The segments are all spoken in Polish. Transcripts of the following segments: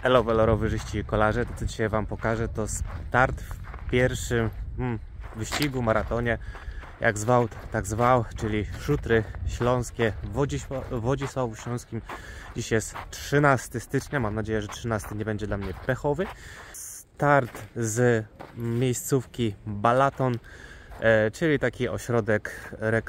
Hello, rowerzyści i kolarze, to co dzisiaj wam pokażę, to start w pierwszym wyścigu, maratonie, jak zwał, tak zwał, czyli Szutry Śląskie w Wodzisławiu Śląskim. Dziś jest 13 stycznia, mam nadzieję, że 13 nie będzie dla mnie pechowy. Start z miejscówki Balaton, czyli taki ośrodek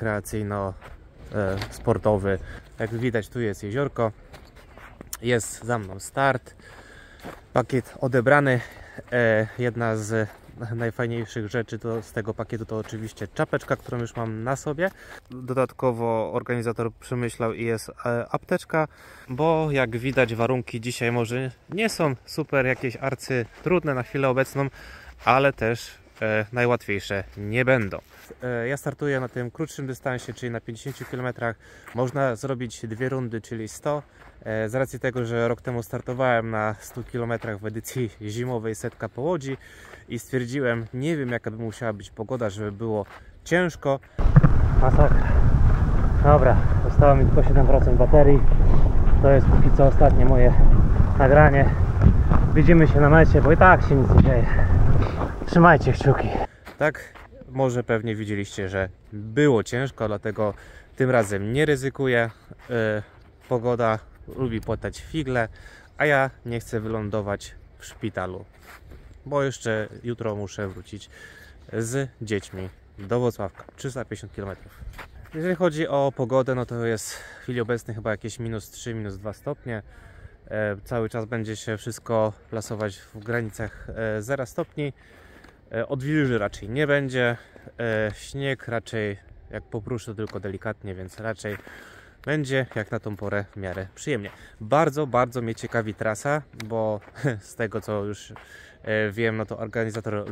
rekreacyjno-sportowy. Jak widać, tu jest jeziorko, jest za mną start, pakiet odebrany. Jedna z najfajniejszych rzeczy z tego pakietu to oczywiście czapeczka, którą już mam na sobie. Dodatkowo organizator przemyślał i jest apteczka, bo jak widać warunki dzisiaj może nie są super jakieś arcytrudne na chwilę obecną, ale też najłatwiejsze nie będą. Ja startuję na tym krótszym dystansie, czyli na 50 km. Można zrobić dwie rundy, czyli 100. Z racji tego, że rok temu startowałem na 100 km w edycji zimowej Setka po Łodzi i stwierdziłem, nie wiem jaka by musiała być pogoda, żeby było ciężko. Masakra. Dobra, zostało mi tylko 7% baterii. To jest póki co ostatnie moje nagranie. Widzimy się na mecie, bo i tak się nic nie dzieje. Trzymajcie kciuki. Tak, może pewnie widzieliście, że było ciężko, dlatego tym razem nie ryzykuję. Pogoda lubi płatać figle, a ja nie chcę wylądować w szpitalu, bo jeszcze jutro muszę wrócić z dziećmi do Włocławka, 350 km. Jeżeli chodzi o pogodę, no to jest w chwili obecnej chyba jakieś -3, -2 stopnie. Cały czas będzie się wszystko plasować w granicach 0 stopni. Odwilży raczej nie będzie. Śnieg raczej jak popruszy to tylko delikatnie, więc raczej będzie jak na tą porę w miarę przyjemnie. Bardzo mnie ciekawi trasa, bo z tego co już wiem, no to organizator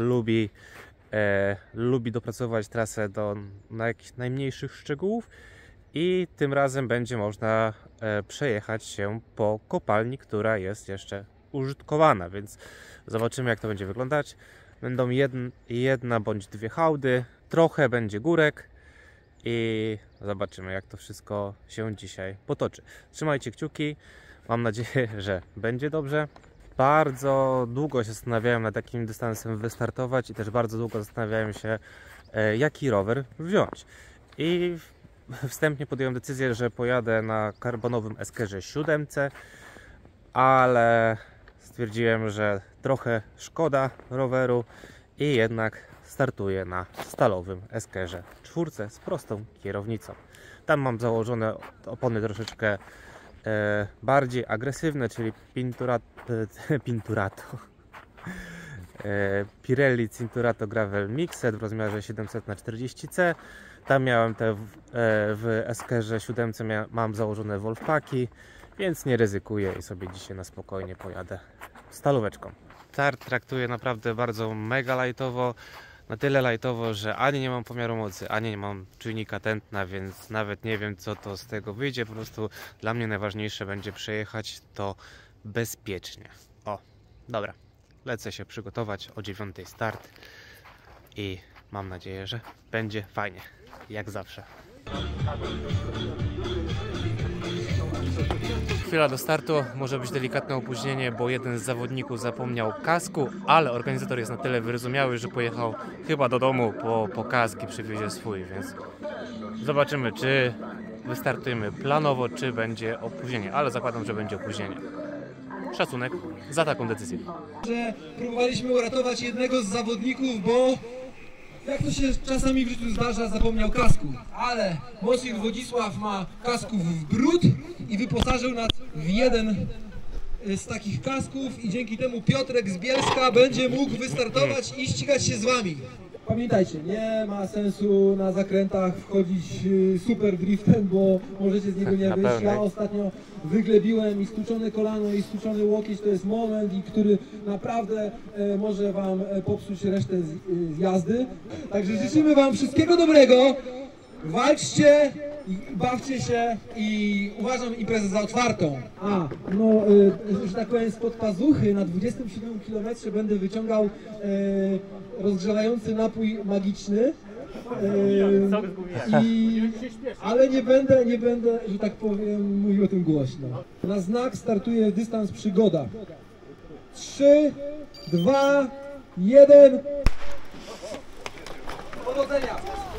lubi dopracować trasę do jakichś najmniejszych szczegółów i tym razem będzie można przejechać się po kopalni, która jest jeszcze użytkowana, więc zobaczymy jak to będzie wyglądać. Będą jedna bądź dwie hałdy, trochę będzie górek i zobaczymy jak to wszystko się dzisiaj potoczy. Trzymajcie kciuki, mam nadzieję, że będzie dobrze. Bardzo długo się zastanawiałem nad takim dystansem wystartować i też bardzo długo zastanawiałem się jaki rower wziąć. I wstępnie podjąłem decyzję, że pojadę na karbonowym Eskerze 7, ale stwierdziłem, że trochę szkoda roweru i jednak startuję na stalowym Eskerze 4 z prostą kierownicą. Tam mam założone opony troszeczkę bardziej agresywne, czyli Pirelli Cinturato Gravel Mixed w rozmiarze 700×40C. Tam miałem te w Eskerze 7 mam założone Wolfpaki, więc nie ryzykuję i sobie dzisiaj na spokojnie pojadę stalóweczką. Start traktuję naprawdę bardzo mega lightowo, na tyle lightowo, że ani nie mam pomiaru mocy, ani nie mam czujnika tętna, więc nawet nie wiem co to z tego wyjdzie. Po prostu dla mnie najważniejsze będzie przejechać to bezpiecznie. O, dobra, lecę się przygotować, o 9 start i mam nadzieję, że będzie fajnie, jak zawsze. Chwila do startu, może być delikatne opóźnienie, bo jeden z zawodników zapomniał kasku, ale organizator jest na tyle wyrozumiały, że pojechał chyba do domu po kask i przywiezie swój, więc zobaczymy, czy wystartujemy planowo, czy będzie opóźnienie, ale zakładam, że będzie opóźnienie. Szacunek za taką decyzję. Próbowaliśmy uratować jednego z zawodników, bo jak to się czasami w życiu zdarza, zapomniał kasku, ale Mosir Wodzisław ma kasków w brud i wyposażył nas w jeden z takich kasków i dzięki temu Piotrek z Bielska będzie mógł wystartować i ścigać się z wami. Pamiętajcie, nie ma sensu na zakrętach wchodzić super driftem, bo możecie z niego nie wyjść. Ja ostatnio wyglebiłem i stłuczone kolano i stłuczony łokieć to jest moment, który naprawdę może wam popsuć resztę z jazdy. Także życzymy wam wszystkiego dobrego, walczcie, bawcie się i uważam imprezę za otwartą. Że tak powiem, spod pazuchy na 27 km będę wyciągał rozgrzewający napój magiczny, ale nie będę, że tak powiem, mówił o tym głośno. Na znak startuje dystans przygoda. 3, 2, 1. Powodzenia!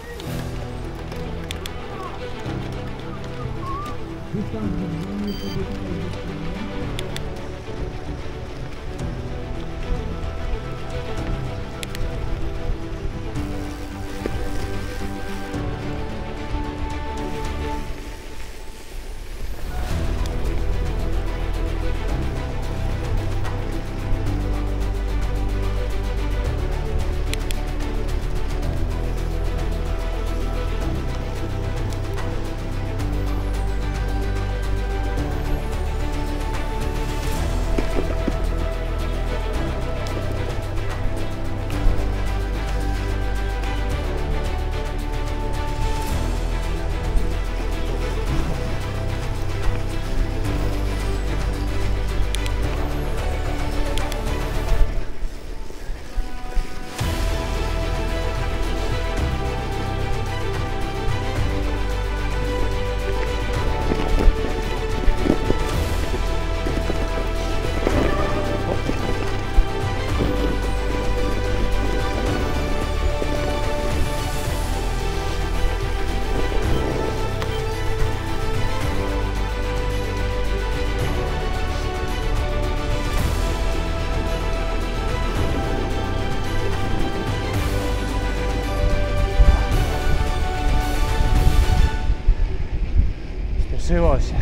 Spieszyło się.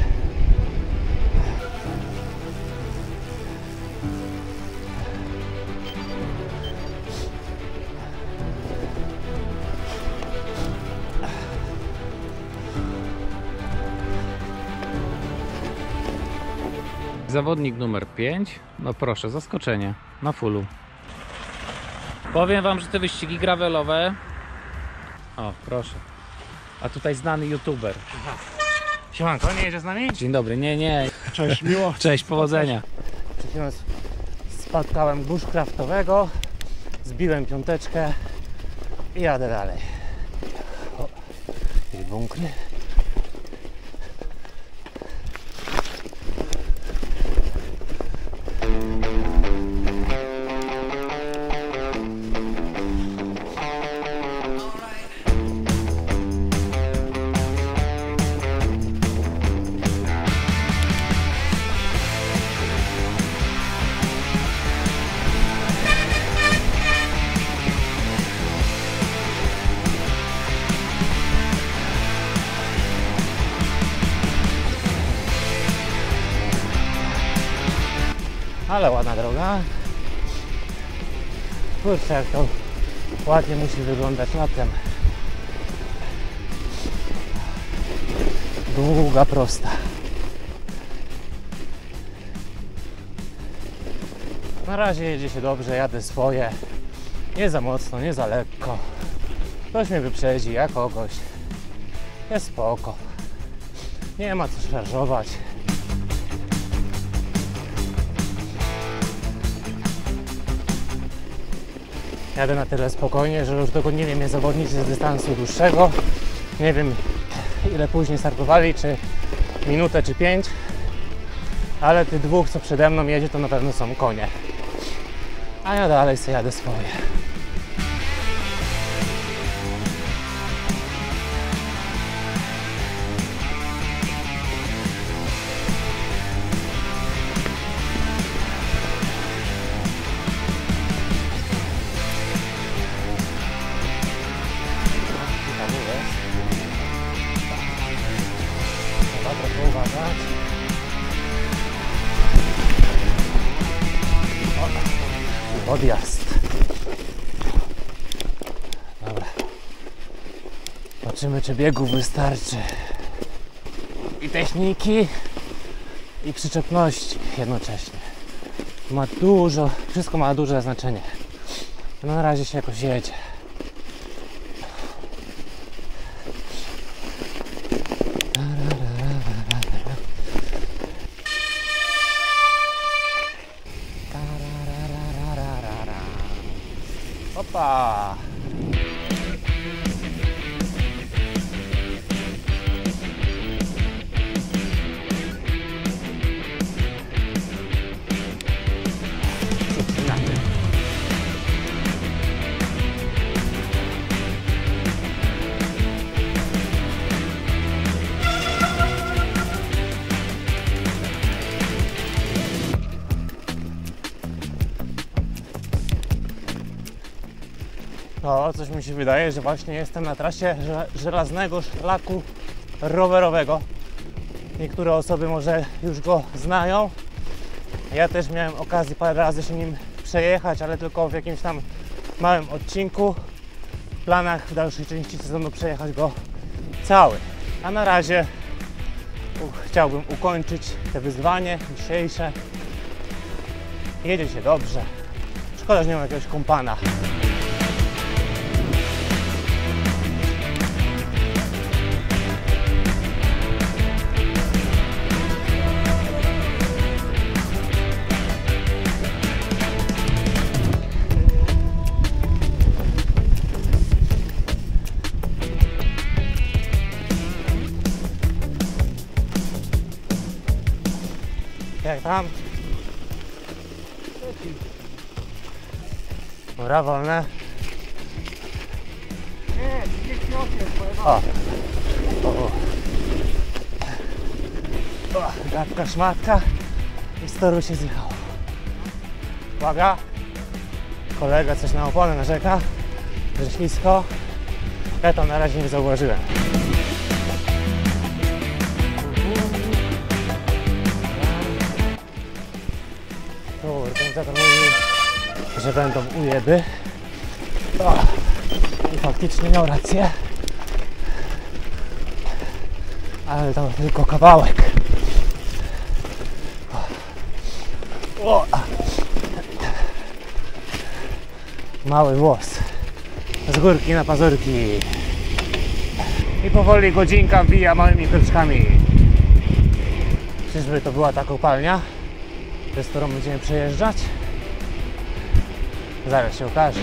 Zawodnik numer 5. No proszę, zaskoczenie na fullu. Powiem wam, że te wyścigi gravelowe... O, proszę. A tutaj znany youtuber. Siemanko, nie jedzie z nami? Dzień dobry, nie. Cześć, miło. Cześć, powodzenia. Przed chwilą spotkałem bushcraftowego, zbiłem piąteczkę i jadę dalej. O, jakieś bunkry. Ale ładna droga. Kurczę, jak to ładnie musi wyglądać latem. Długa, prosta. Na razie jedzie się dobrze, jadę swoje. Nie za mocno, nie za lekko. Ktoś mnie wyprzedzi, ja kogoś. Jest spoko. Nie ma co szarżować. Jadę na tyle spokojnie, że już dogonili mnie zawodnicy z dystansu dłuższego. Nie wiem, ile później startowali, czy minutę, czy 5. Ale tych dwóch, co przede mną jedzie, to na pewno są konie. A ja dalej sobie jadę swoje. Trzeba trochę uważać. Odjazd. Dobra. Zobaczymy, czy biegów wystarczy. I techniki, i przyczepności jednocześnie. Ma dużo, wszystko ma duże znaczenie. No na razie się jakoś jedzie. Opa! No, coś mi się wydaje, że właśnie jestem na trasie żelaznego szlaku rowerowego. Niektóre osoby może już go znają. Ja też miałem okazję parę razy się nim przejechać, ale tylko w jakimś tam małym odcinku. W planach w dalszej części sezonu przejechać go cały. A na razie chciałbym ukończyć te wyzwanie dzisiejsze. Jedzie się dobrze. Szkoda, że nie ma jakiegoś kompana. Jak tam? Dobra, wolne. Nie, 38 O. O, gadka szmatka i z toru się zjechało. Uwaga! Kolega coś na oponę narzeka, że ślisko. Ja to na razie nie zauważyłem. Organizator mówi, że będą ujeby. O, i faktycznie miał rację. Ale tam tylko kawałek. O. Mały włos. Z górki na pazurki. I powoli godzinka wbija małymi kroczkami. Czyżby to była ta kopalnia, przez którą będziemy przejeżdżać? Zaraz się okaże.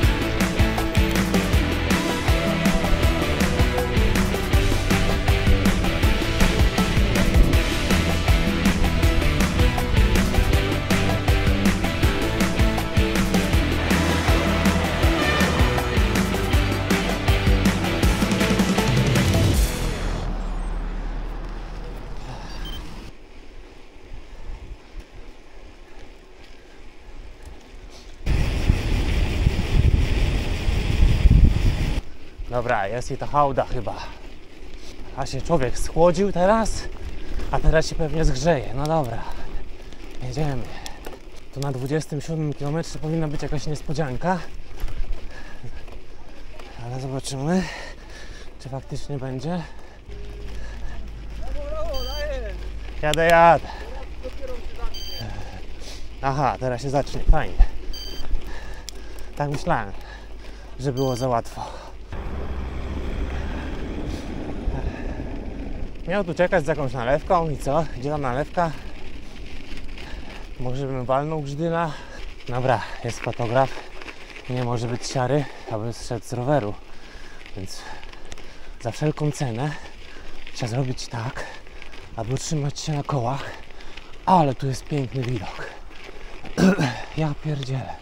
Dobra, jest i ta hałda chyba. A się człowiek schłodził teraz, a teraz się pewnie zgrzeje. No dobra, jedziemy. Tu na 27 km powinna być jakaś niespodzianka. Ale zobaczymy, czy faktycznie będzie. Jadę. Aha, teraz się zacznie, fajnie. Tak myślałem, że było za łatwo. Miał tu czekać z jakąś nalewką i co? Gdzie tam nalewka? Może bym walnął grzydyna? Dobra, jest fotograf. Nie może być siary, aby zszedł z roweru. Więc za wszelką cenę trzeba zrobić tak, aby utrzymać się na kołach. Ale tu jest piękny widok. Ja pierdzielę.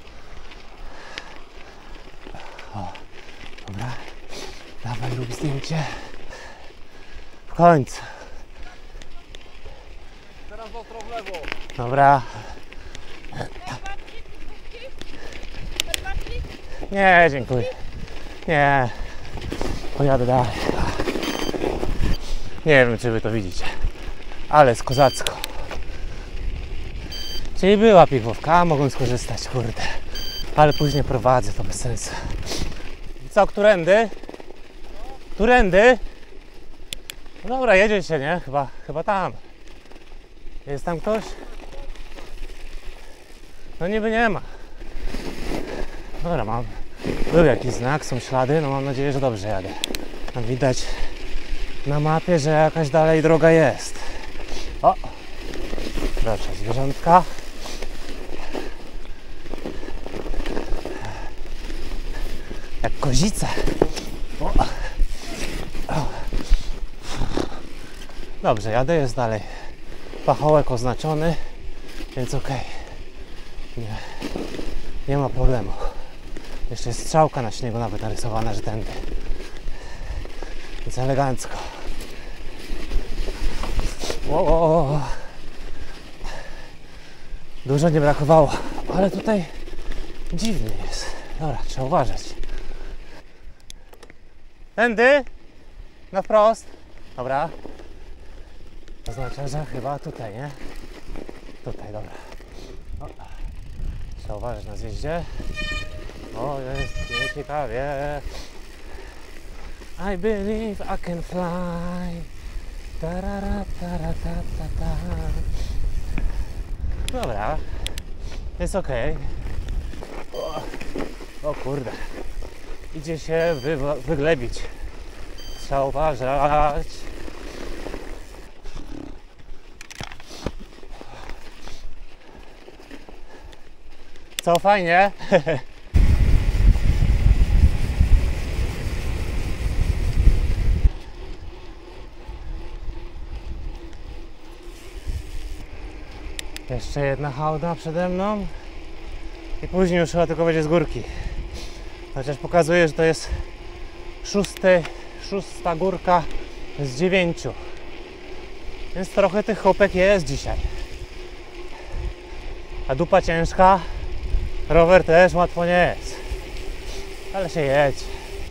O, dobra. Dawaj, rób zdjęcie. W końcu. Teraz ostro w lewo. Dobra. Nie, dziękuję. Nie. Pojadę dalej. Nie wiem, czy wy to widzicie, ale jest kozacko. Czyli była piwówka, mogłem skorzystać, kurde. Ale później prowadzę, to bez sensu. I co, którędy? Którędy? No dobra, jedzie się, nie? Chyba tam. Jest tam ktoś? No niby nie ma. Dobra, mam. Był jakiś znak, są ślady, no mam nadzieję, że dobrze jadę. Tam widać na mapie, że jakaś dalej droga jest. O! Proszę, zwierzątka. Jak kozice. O. Dobrze, jadę, jest dalej pachołek oznaczony, więc okej. Nie ma problemu. Jeszcze jest strzałka na śniegu nawet narysowana, że tędy. Więc elegancko. O. Dużo nie brakowało, ale tutaj dziwnie jest. Dobra, trzeba uważać. Tędy? Na wprost. Dobra. To znaczy, że chyba tutaj, nie? Tutaj, dobra. O. Trzeba uważać na zjeździe. O, jest ciekawie. I believe I can fly. Tarara, tara, ta, ta, ta. Dobra. Jest ok. O kurde. Idzie się wyglebić. Trzeba uważać. Co, fajnie? Jeszcze jedna hałda przede mną i później już chyba tylko będzie z górki. Chociaż pokazuje, że to jest szósta górka z 9. Więc trochę tych chopek jest dzisiaj. A dupa ciężka, rower też łatwo nie jest. Ale się jedź.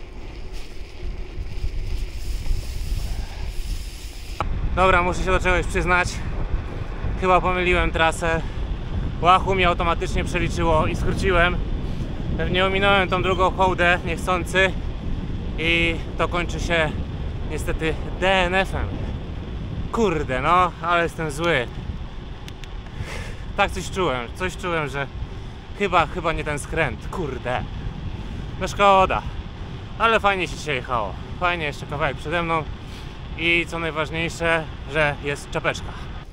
Dobra, muszę się do czegoś przyznać. Chyba pomyliłem trasę. Wahoo mi automatycznie przeliczyło i skróciłem. Pewnie ominąłem tą drugą hołdę niechcący i to kończy się niestety DNF-em. Kurde, no, ale jestem zły. Tak coś czułem, że chyba nie ten skręt, kurde. No szkoda, ale fajnie się dzisiaj jechało. Fajnie, jeszcze kawałek przede mną i co najważniejsze, że jest czapeczka.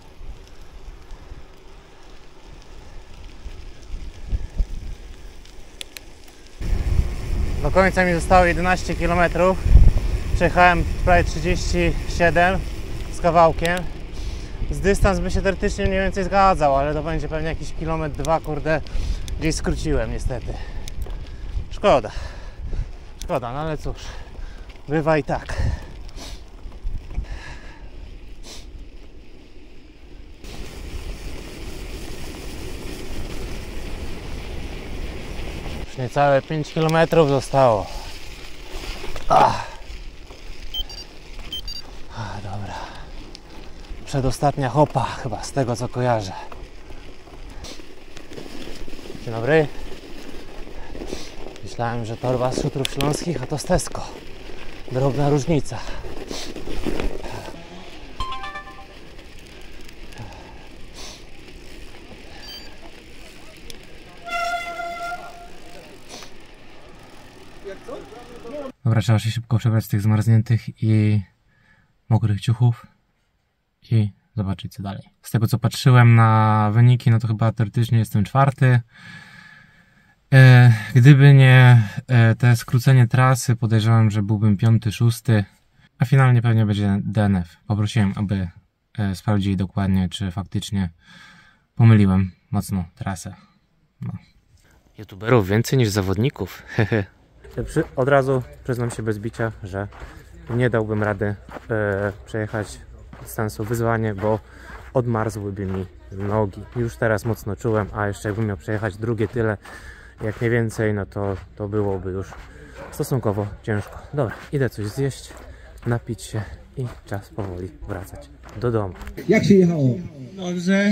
Do końca mi zostało 11 km. Przejechałem prawie 37 z kawałkiem. Z dystans by się teoretycznie mniej więcej zgadzał, ale to będzie pewnie jakiś kilometr, dwa, kurde, gdzieś skróciłem niestety. Szkoda, no ale cóż, bywa i tak. Już niecałe 5 km zostało. Dobra. Przedostatnia hopa chyba, z tego co kojarzę. Dzień dobry. Myślałem, że torba z Szutrów Śląskich, a to z Tesco. Drobna różnica. Dobra, trzeba się szybko przebrać z tych zmarzniętych i mokrych ciuchów i zobaczyć co dalej. Z tego co patrzyłem na wyniki, no to chyba teoretycznie jestem 4. Gdyby nie te skrócenie trasy, podejrzewam, że byłbym 5, 6, a finalnie pewnie będzie DNF. Poprosiłem, aby sprawdzili dokładnie, czy faktycznie pomyliłem mocno trasę. No. YouTuberów więcej niż zawodników. Od razu przyznam się bez bicia, że nie dałbym rady przejechać dystansu wyzwanie, bo odmarzłyby mi nogi. Już teraz mocno czułem, a jeszcze jakbym miał przejechać drugie tyle, jak nie więcej, no to byłoby już stosunkowo ciężko. Dobra, idę coś zjeść, napić się i czas powoli wracać do domu. Jak się jechało? Dobrze.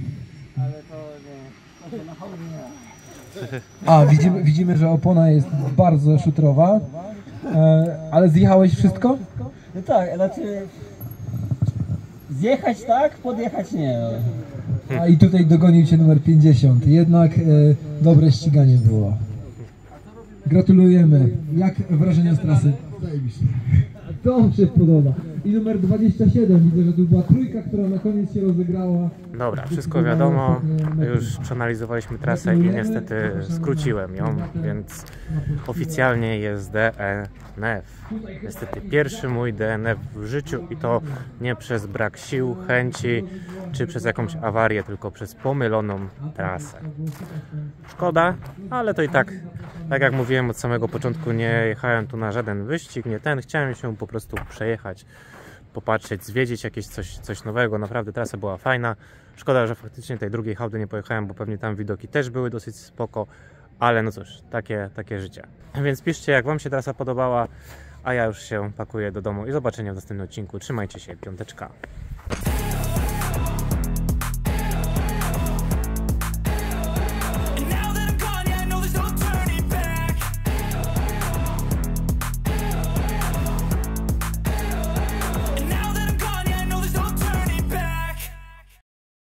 A, widzimy, że opona jest bardzo szutrowa, ale zjechałeś wszystko? No tak, znaczy zjechać tak, podjechać nie. A i tutaj dogonił cię numer 50. Jednak dobre ściganie było. Gratulujemy. Jak wrażenia z trasy? Zajebiście. To mi się podoba. I numer 27. Widzę, że tu była trójka, która na koniec się rozegrała. Dobra, wszystko wiadomo. Już przeanalizowaliśmy trasę i niestety skróciłem ją, więc oficjalnie jest DNF. Niestety pierwszy mój DNF w życiu i to nie przez brak sił, chęci czy przez jakąś awarię, tylko przez pomyloną trasę. Szkoda, ale to i tak jak mówiłem od samego początku, nie jechałem tu na żaden wyścig, nie ten, chciałem się po prostu przejechać, popatrzeć, zwiedzić jakieś coś nowego. Naprawdę trasa była fajna. Szkoda, że faktycznie tej drugiej hałdy nie pojechałem, bo pewnie tam widoki też były dosyć spoko, ale no cóż, takie życie. Więc piszcie, jak wam się trasa podobała. A ja już się pakuję do domu i zobaczenia w następnym odcinku. Trzymajcie się, piąteczka.